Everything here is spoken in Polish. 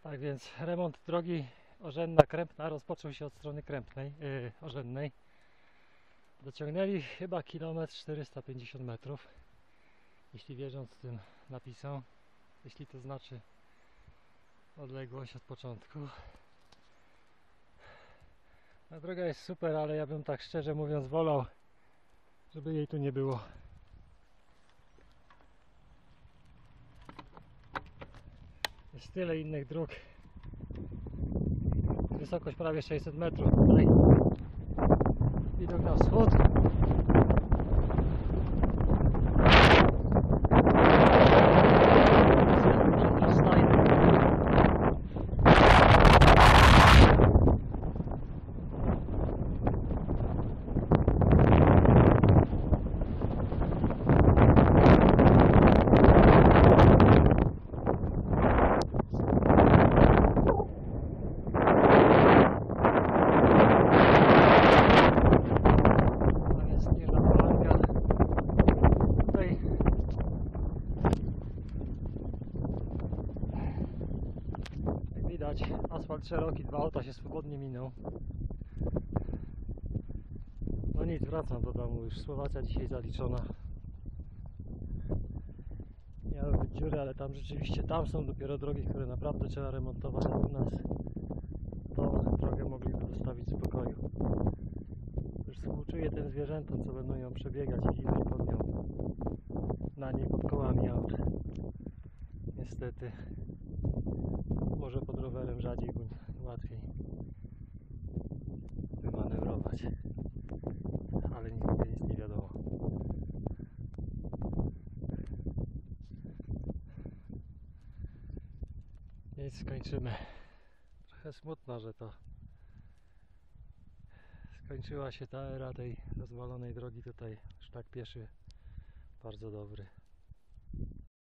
Tak więc remont drogi Orzędna-Krępna rozpoczął się od strony Krępnej, Orzędnej. Dociągnęli chyba 450 metrów, jeśli wierząc tym napisom, jeśli to znaczy odległość od początku. Ta droga jest super, ale ja bym tak szczerze mówiąc wolał, żeby jej tu nie było. Jest tyle innych dróg. Wysokość prawie 600 metrów. Tutaj widok na wschód. Widać, asfalt szeroki, 2 auta się swobodnie miną. No nic, wracam do domu, już Słowacja dzisiaj zaliczona. Miały być dziury, ale tam rzeczywiście, tam są dopiero drogi, które naprawdę trzeba remontować, a u nas tą drogę mogliby zostawić w spokoju. Już współczuję tym zwierzętom, co będą ją przebiegać i ginąć pod nią, na niej pod kołami aut. Niestety. Może pod rowerem rzadziej, bo łatwiej wymanewrować, ale nigdy nic nie wiadomo. Nic, skończymy. Trochę smutno, że to skończyła się ta era tej rozwalonej drogi tutaj, szlak pieszy bardzo dobry.